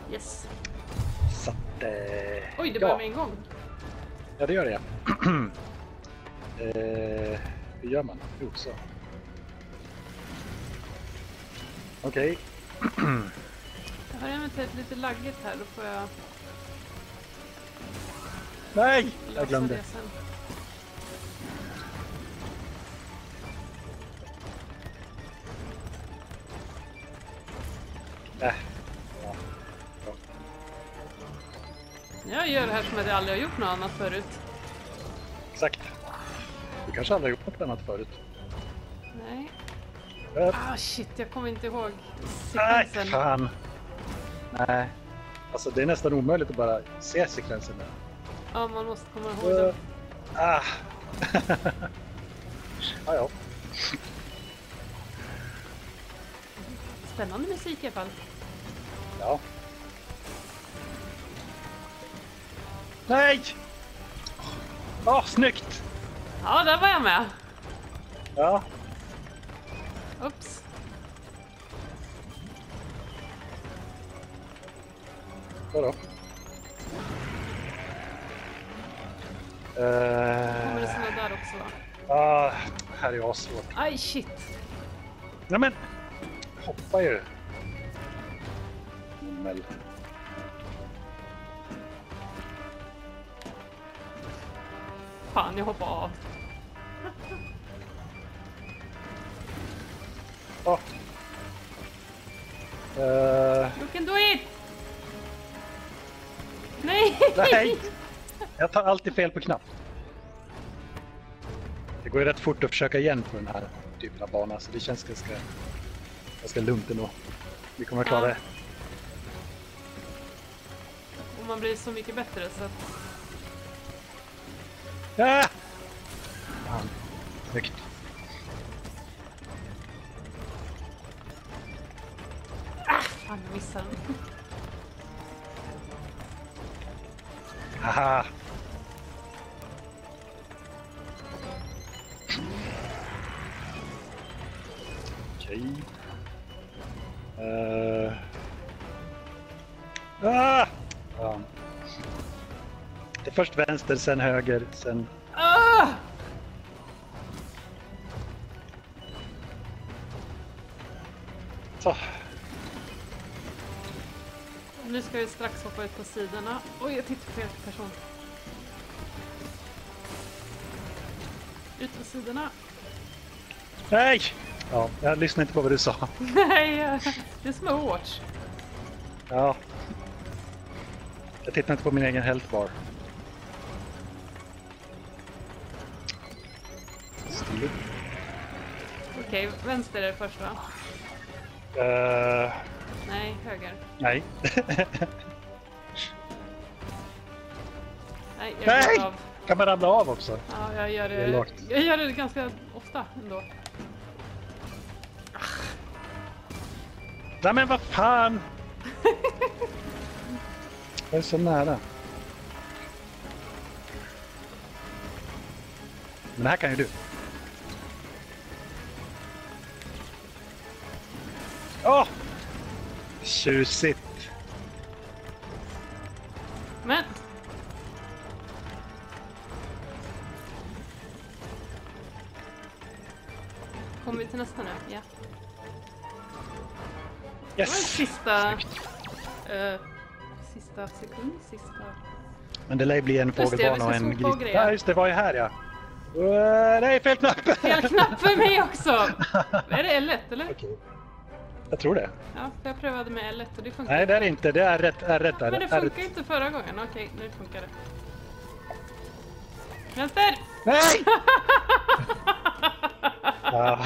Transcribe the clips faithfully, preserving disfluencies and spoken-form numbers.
Yes. Så att... Eh, Oj, det ja. börjar med en gång. Ja, det gör det. eh, hur gör man? Jo, så. Okej. Okay. Jag har eventuellt lite laggigt här, då får jag... Nej! Jag glömde. Äh. Ja. Ja. Jag gör det här som att jag aldrig har gjort något annat förut. Exakt. Du kanske aldrig har gjort något annat förut. Nej. Äh. Ah shit, jag kommer inte ihåg Nej, sekvensen. fan. Nej. Alltså det är nästan omöjligt att bara se sekvensen där. Ja, man måste komma ihåg det. Ah. Ja, ja. Spännande musik i alla fall. Ja. Nej! Åh, oh, snyggt! Ja, där var jag med. Ja. Ups. Vadå? Kommer det såna där också, va? Ja, uh, här är jag svårt. Aj, shit. Nej men, hoppa ju. Himmel. Fan, jag hoppar av. Oh. Uh. You can do it! Nej! Nej! Jag tar alltid fel på knapp. Det går ju rätt fort att försöka igen på den här typen av bana, så det känns ganska, ganska lugnt ändå. Vi kommer att klara ja. det. Och man blir så mycket bättre så att... Ah! Fan, snyggt. Ah, fan, jag missade den. Haha! Okej. Uh. Ah! Ja. Det är först vänster, sen höger, sen... Ah! Så. Nu ska vi strax hoppa ut på sidorna. Oj, jag tittar på fel person. Ut på sidorna. Nej! Ja, jag lyssnade inte på vad du sa. Nej, det är som en watch. Ja. Jag tittar inte på min egen health bar. Stiligt. Okej, vänster är det först, va? Uh, Nej, höger. nej. Nej, jag Nej! går av. Kan man ramla av också? Ja, jag gör Det är det. lågt. Jag gör det ganska ofta ändå. Nej men vad fan! Jag är så nära. Men det här kan ju du. Åh! Oh! Tjusigt. Men! Kommer vi till nästa nu? Ja. Det var en Yes! sista... Uh, sista sekund, sista... Men det lär bli en Just det, vi fågelbana ska och en sopa och gris. grejer. Ja, just det, var ju här ja. Uh, nej, fel knapp! Fel knapp för mig också! Är det L ett eller? Okej. Jag tror det. Ja, för jag prövade med L ett och det funkar. Nej, det är inte. Det är rätt. Är rätt är Men det är funkar rätt. inte förra gången. Okej, nu funkar det. Vänster! Nej! ja.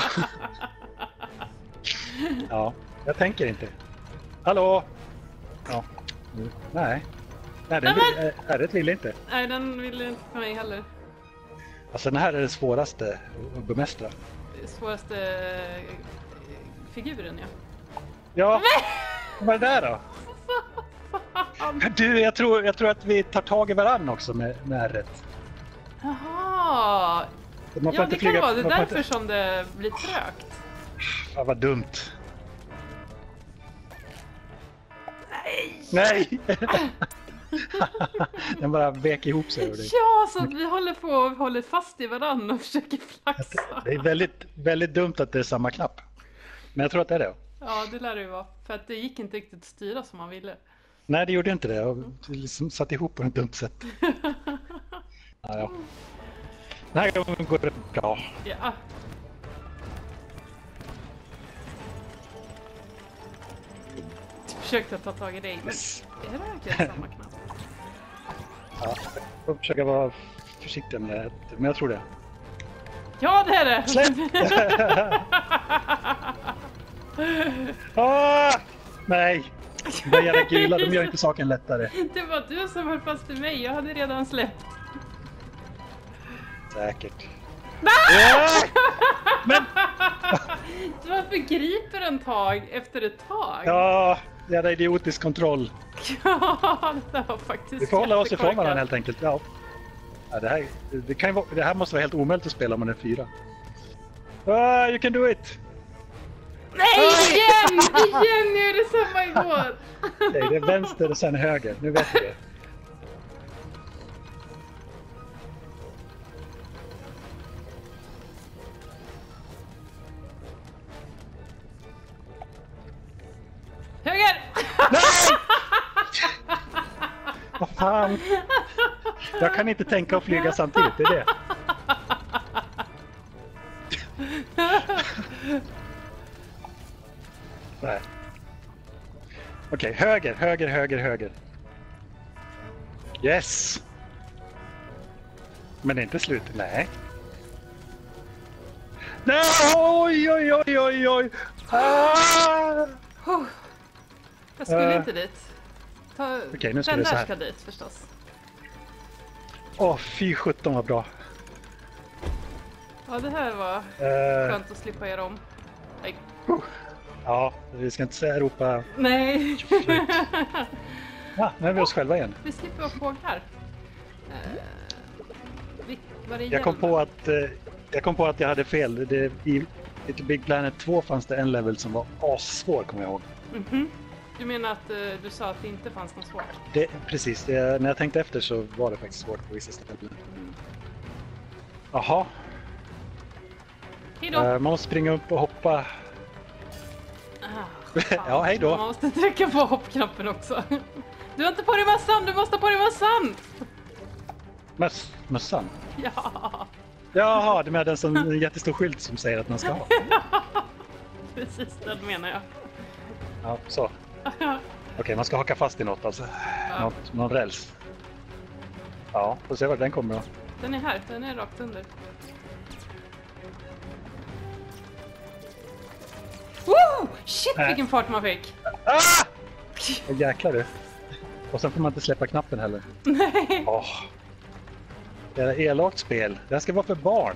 ja, jag tänker inte. Hallå? Ja. Mm. Nej. Nej, den Nej, vill, är rätt vill inte. Nej, den ville inte för mig heller. Alltså den här är det svåraste att bemästra. Det svåraste eh, figuren, ja. Ja, vad är det där då? Du, jag tror, jag tror att vi tar tag i varann också med, med rätt. Jaha! Man får Ja, inte det flyga, kan vara. Det är man får därför inte... som det blir trögt. Ja, vad dumt. Nej! Nej! Nej! Den bara vek ihop sig. Ja, så att vi håller på och håller fast i varandra och försöker flaxa. Det är väldigt, väldigt dumt att det är samma knapp. Men jag tror att det är det. Ja, det lär det ju vara. För att det gick inte riktigt att styra som man ville. Nej, det gjorde inte det. Jag liksom satt ihop på ett dumt sätt. Ja, ja. Den här gången går det bra. Ja. Du försökte ta tag i dig, men är det verkligen samma knapp? Ja, jag får försöka vara försiktig med det, men jag tror det. Ja, det är det! Släpp! ah, nej! De där jävla gula, de gör inte saken lättare. Det var du som höll fast i mig, jag hade redan släppt. Säkert. Ja! Men... Varför griper en tag efter ett tag? Ja, jävla idiotisk kontroll. Ja, det där var faktiskt Vi får hålla oss ifrån jättekorkat. varandra helt enkelt. Ja. Ja, det, här, det, kan ju vara, det här måste vara helt omöjligt att spela om man är fyra. Ah, you can do it! Nej, igen! Igen, nu är det samma igår! Nej, det är vänster och sen höger. Nu vet vi det. Höger! Nej! Vad fan? Jag kan inte tänka och flyga samtidigt, det är det. Nej. Okej, höger, höger, höger, höger. Yes! Men det är inte slut, nej. Nej, oj, oj, oj, oj, oj! Ah! Oh, jag skulle Uh. inte dit. Ta... Okej, nu ska Den vi så där här. ska dit förstås. Åh, fy sjutton vad bra. Ja, det här var Uh, skönt att slippa göra om. Nej. ja, vi ska inte säga ropa. Nej. Ja, nu är vi oss själva igen. Vi slipper vara fåglar. Uh, vi, var det Jag kom hjälm? på att eh, jag kom på att jag hade fel. Det, I Little Big Planet två fanns det en level som var assvår, kommer jag ihåg. Mhm. Du menar att uh, du sa att det inte fanns något svårt? Det, precis, det, när jag tänkte efter så var det faktiskt svårt på vissa ställen. Mm. Jaha, Hej då! eh, man måste springa upp och hoppa. Ah, fan. Ja, hej då. Man måste trycka på hoppknappen också. Du har inte på dig mössan, du måste ha på dig mössan! Möss, mössan. Ja, Jaha, det är med den som en jättestor skylt som säger att man ska ha. precis den menar jag. Ja, så. Okej, man ska haka fast i något alltså. Ja. Något, någon räls. Ja, får se var den kommer då. Den är här, den är rakt under. Woo! Shit Äh. vilken fart man fick! Ah! Åh, jäklar du. Och sen får man inte släppa knappen heller. Nej! Åh. Det är elakt spel. Det här ska vara för barn.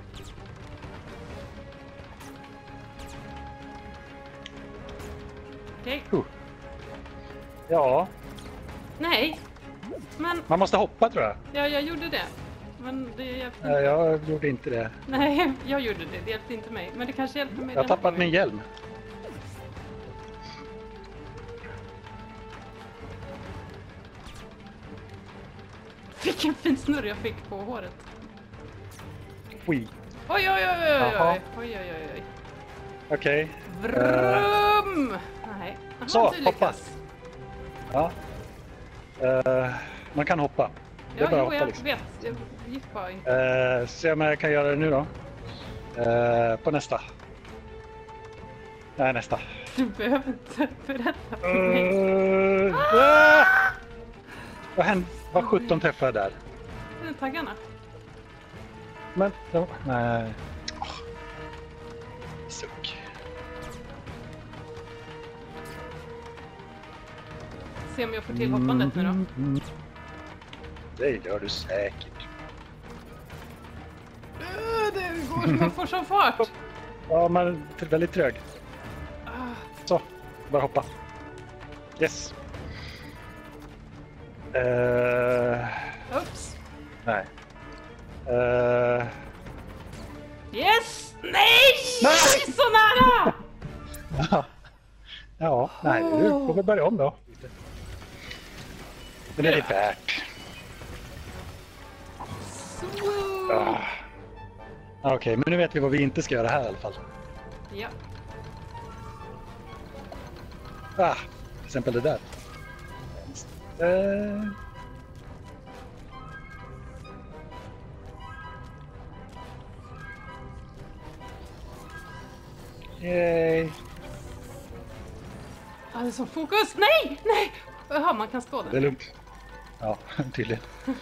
Okej. Uh. Ja, Nej! Men, man måste hoppa tror jag. ja, jag gjorde det. Men det hjälpte Nej, inte. jag gjorde inte det. Nej, jag gjorde det. Det hjälpte inte mig. Men det kanske hjälpte mig Jag har den här tappat min gången. hjälm. Vilken fin snurr jag fick på håret. Oj. Oj, oj, oj, oj, oj, Jaha. oj, oj, oj, oj. Okej. Vrum! Nej. Aha, Så, du hoppa. lyckas. Ja. Eh, man kan hoppa. Det är Ja, bara jo, att hoppa jag liksom. vet. Jag gick bara inte. Uh, se om jag kan göra det nu då. Eh, på nästa. Nej, nästa. Du behöver inte berätta för mig. Uh, ah! Vad hände? Vad sjutton träffade jag där? Det är taggarna. Men, de, nej. Oh. Suck. Se om jag får till hoppandet nu då. Mm, mm. Det gör du säkert. Uh, det går man får som fart. Ja, man är väldigt trög. Ah, Så, bara hoppa. Yes. Uh, Oops. nej. Uh, Yes! Nej! Nej! Så nära! ja, nej, du får väl börja om då. Men det är det värt. Ah. Okej, okay, men nu vet vi vad vi inte ska göra här i alla fall. Ja. Ah, till exempel det där. Uh. Yay. Alltså fokus! Nej! Nej! Jaha, man kan stå där. Det är lugnt. Ja, tydligen.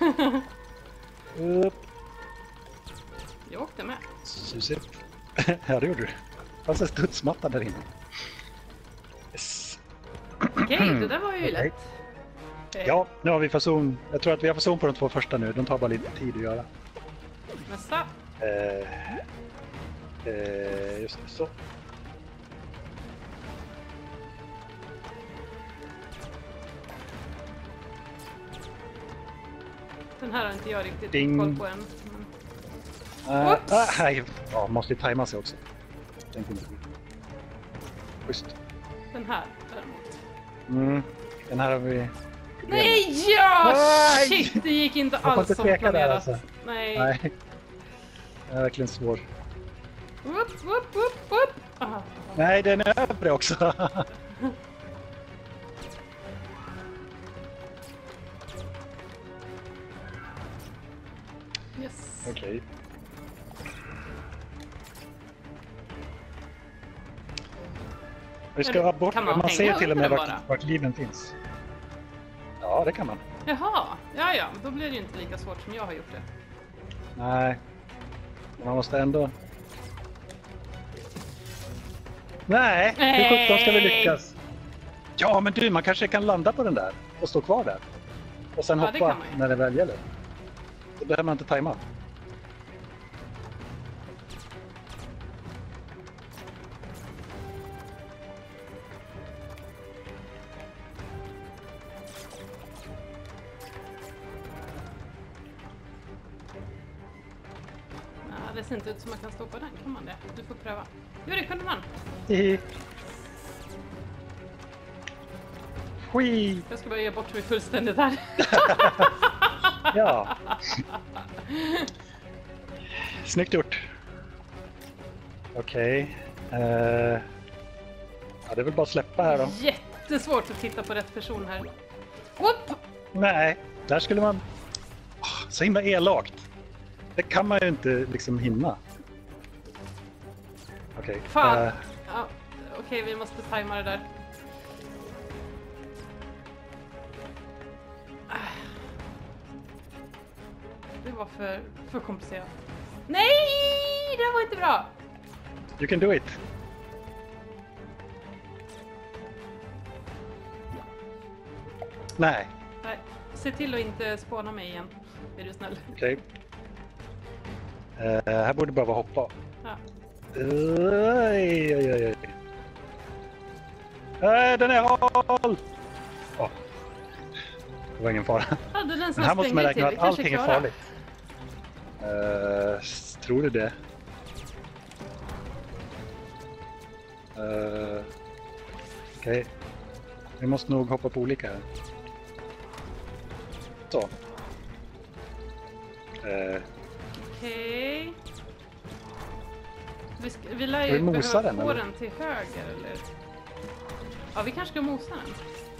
Upp. Jag åkte med. Susigt. Ja, det gjorde du. Det fanns en studsmatta där inne. Yes. Okej, okay, det där var ju okay. lätt. Okay. Ja, nu har vi fason. Jag tror att vi har fason på de två första nu. De tar bara lite tid att göra. Nästa. Eh, eh, just det, så. Den här har inte jag riktigt Ding. koll på än. Men... Uh, ah, nej, ja, måste tajma sig också. Tänkte inte. Just. Den här däremot. Mm, den här har vi... Nej, ja! Nej! Shit, det gick inte jag alls inte som där, planerat. alltså. Nej. Nej. Det är verkligen svår. Upp, upp, upp, upp. Aha. Nej, den är övre också. Yes. Okej. Okay. Vi ska ha bort, kan man, man ser till och med vart, bara? vart liven finns. Ja, det kan man. Jaha, ja ja, då blir det ju inte lika svårt som jag har gjort det. Nej, man måste ändå... Nej, hur sjutton ska vi lyckas? Ja, men du, man kanske kan landa på den där och stå kvar där. Och sen ja, hoppa när det väl gäller. Då behöver man inte tajma. Det ser inte ut som man kan stå på den, kan man det? Du får pröva. Jo, det kunde man. Hihi. Skit. Jag ska bara ge bort mig fullständigt här. Ja. Snyggt gjort. Okej. Okay. Uh, ja, det är väl bara att släppa här då. Jättesvårt att titta på rätt person här. Whoop! Nej, där skulle man... Oh, så himla elakt. Det kan man ju inte liksom hinna. Okej. Okay. Fan! Uh, ja, Okej, okay, vi måste tajma det där. Det var för, för komplicerat. Nej! Det var inte bra! You can do it. Nej. Nej. Se till att inte spåna mig igen. Är du snäll? Okej. Okay. Uh, här borde bara vara hoppa. Ja. Oj, oj, oj. Nej, den är håll! Oh. Det var ingen fara. Ja, det är den som Men här måste man räkna till. att allting är farligt. Uh, tror du det? Uh, Okej. Okay. Vi måste nog hoppa på olika här. Så. Uh. Okej. Okay. Vi, ska, vi lär vi ju mosa behöva den, få eller? den till höger, eller? Ja, vi kanske ska mosa den.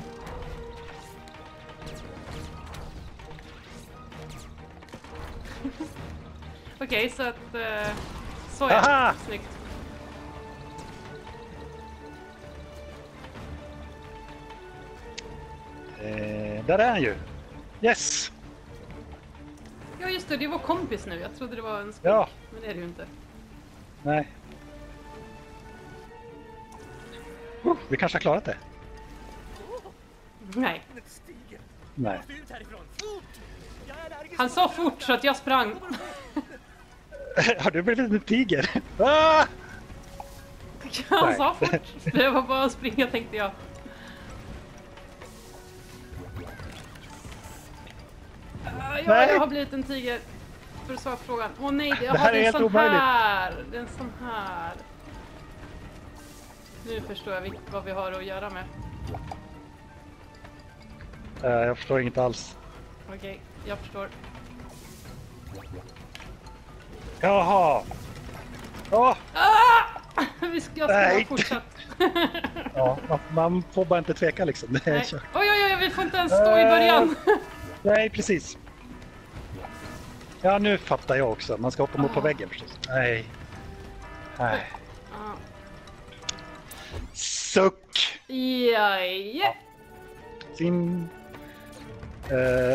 Okej, okay, så att... Uh, så är det. Snyggt. Eh, där är han ju. Yes! Ja, just det. Det var kompis nu. Jag trodde det var en spik. Ja. Men det är det ju inte. Nej. Uh, vi kanske har klarat det. Nej. Nej. Han sa fort så att jag sprang. Har du blivit en tiger? Ah! Han Nej. sa fort. Det var bara att springa, tänkte jag. Uh, ja, jag har blivit en tiger. För att svara på frågan. Åh oh, nej, jag det här har är en sån omöjligt. här. Det är en sån här. Nu förstår jag vad vi har att göra med. Uh, jag förstår inget alls. Okej, okay, jag förstår. Jaha! Åh! Ah! Vi ska, jag ska Nej. bara fortsätta. Ja, man får bara inte tveka liksom. Det är Nej. så. Oj, oj, oj, vi får inte ens stå i början. Nej, precis. Ja, nu fattar jag också. Man ska hoppa mot på Ah. väggen förstås. Nej. Nej. Ah. Suck! Ja, ja. Sin... Uh...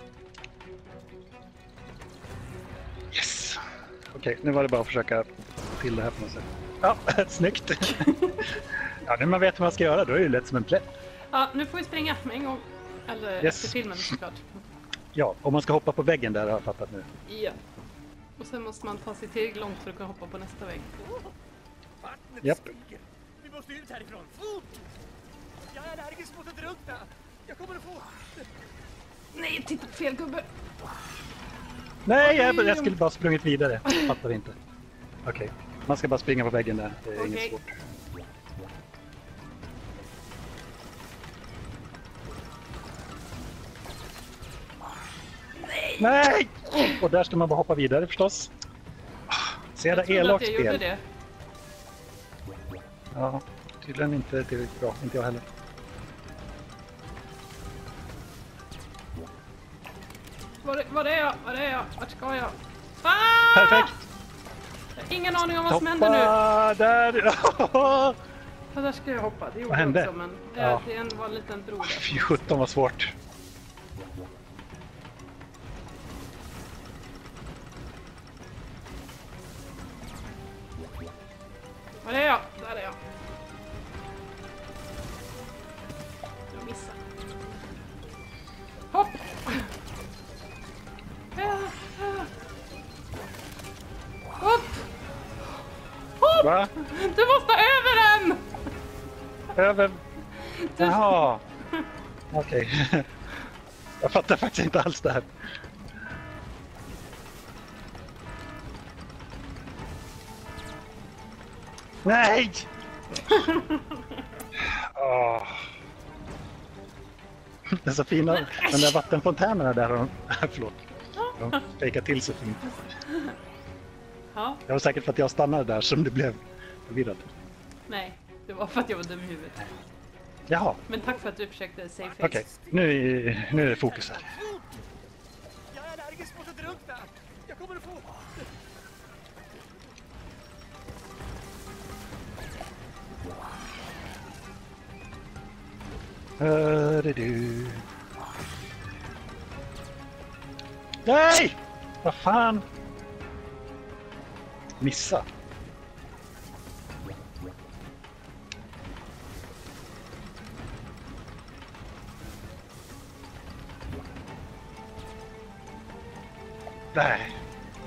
Yes! Okej, okay, nu var det bara att försöka få till det här på något sätt. Ja, snyggt! Ja, nu man vet hur man ska göra, då är det ju lätt som en plätt. Ja, nu får vi springa med en gång. Eller Yes. efter filmen såklart. Ja, om man ska hoppa på väggen där har jag fattat nu. Ja. Och sen måste man ta sig tillräckligt långt för att kunna hoppa på nästa vägg. Vattnet Japp. stiger. Vi måste ut härifrån. Fort! Jag är allergisk mot att drunkna. Jag kommer att få... Nej, titta på fel gubbe. Nej, jag, jag skulle bara sprungit vidare. Fattar inte. Okej, okay. Man ska bara springa på väggen där. Det är Okej. inget svårt. Nej! Och där ska man bara hoppa vidare förstås. Så jävla Jag trodde elakt att jag gjorde spel. det. Ja, tydligen inte tillräckligt bra. Inte jag heller. Var, var är jag? Var är jag? Vart ska jag? Ah! Perfekt! Jag har ingen aning om vad som Hoppa händer nu. där! Ja, där ska jag hoppa. Det gjorde Vad jag hände? också, men Ja. ja. det var en liten bro där. Fy sjutton vad svårt. Var är jag? Där är jag. Jag missade. Hopp! Hopp! Hopp! Va? Du måste över den! Över... Jaha. Okej. Jag fattar faktiskt inte alls det här. Nej! Åh. Det är så fina, den där vattenfontänerna där, de, förlåt, de fejkar till så fint. Ja, Det var säkert för att jag stannade där som det blev förvirrad. nej. Det var för att jag var dum i huvudet. Jaha, Men tack för att du försökte save face. okej. Nu, är- nu är det fokus här. Fort! Jag är allergisk mot att drunkna. Jag kommer att få... Hörde du? Nej! Vad fan? Missa. Nej.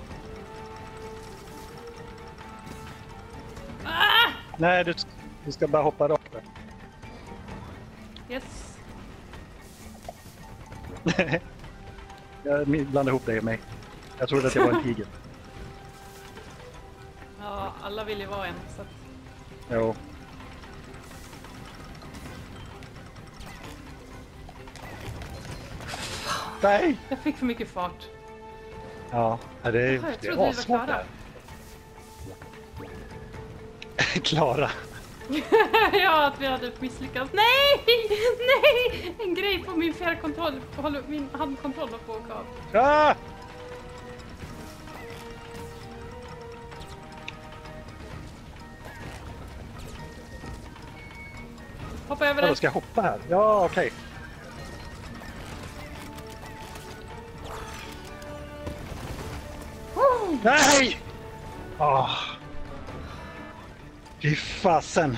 Ah! Nej, du, du ska bara hoppa rakt där. Yes. Jag blandade ihop dig och mig. Jag trodde att jag var en tiger. Ja, alla vill ju vara en. Så att... Jo. Nej! Jag fick för mycket fart. Ja, det är, Jag det trodde vi är var svårt klara. där. Klara. Ja, att vi hade misslyckats. Nej! Nej! En grej på min fjärrkontroll. Håller- Min handkontroll var på och av. Ah! Hoppa över Ja, den. då ska jag hoppa här. Ja, okej. Oh! Nej! Åh. Fy fasen.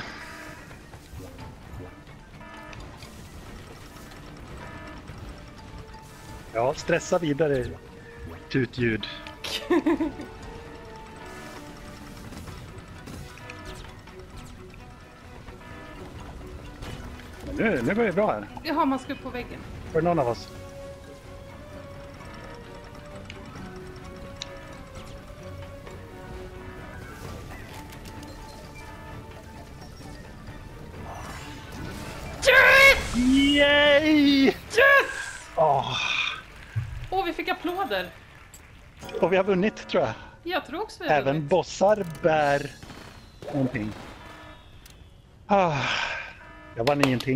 Ja, stressa vidare. Tutljud. Men Nu, nu går det bra här. Jaha, man ska upp på väggen. För någon av oss. Yes! Yay! Yes! vi fick applåder. Och vi har vunnit, tror jag. Jag tror också vi har Även vunnit. bossar bär någonting. Ah, jag vann ingenting.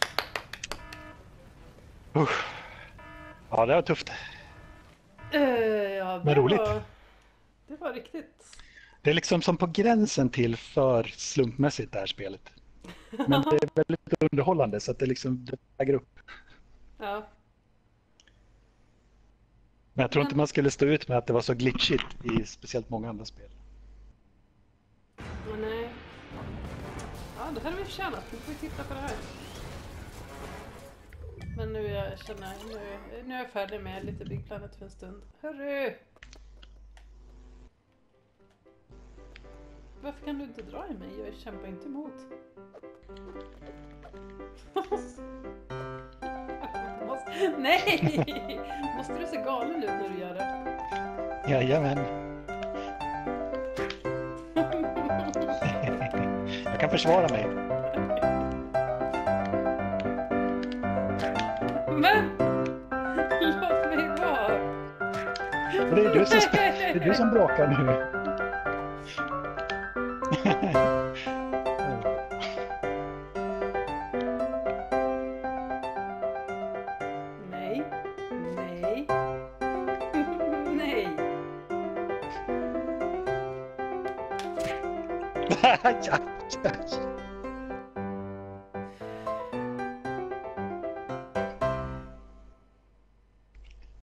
Usch. Ja, det var tufft. Uh, ja, det Men roligt. Var, det var riktigt. Det är liksom som på gränsen till för slumpmässigt det här spelet. Men det är väldigt underhållande så att det liksom det väger upp. Ja. Men jag tror inte man skulle stå ut med att det var så glitchigt i speciellt många andra spel. Men nej. Ja, det här har vi förtjänat. Nu får vi titta på det här. Men nu jag känner nu, nu är jag färdig med lite Big Planet för en stund. Hörru! Varför kan du inte dra i mig? Jag kämpar inte emot. Måste, nej! Måste du se galen ut när du gör det? Jajamän. Jag kan försvara mig. Men! Låt mig vara! Och det är du som, det är du som bråkar nu. Nej. Nej. Nej. Ja, ja.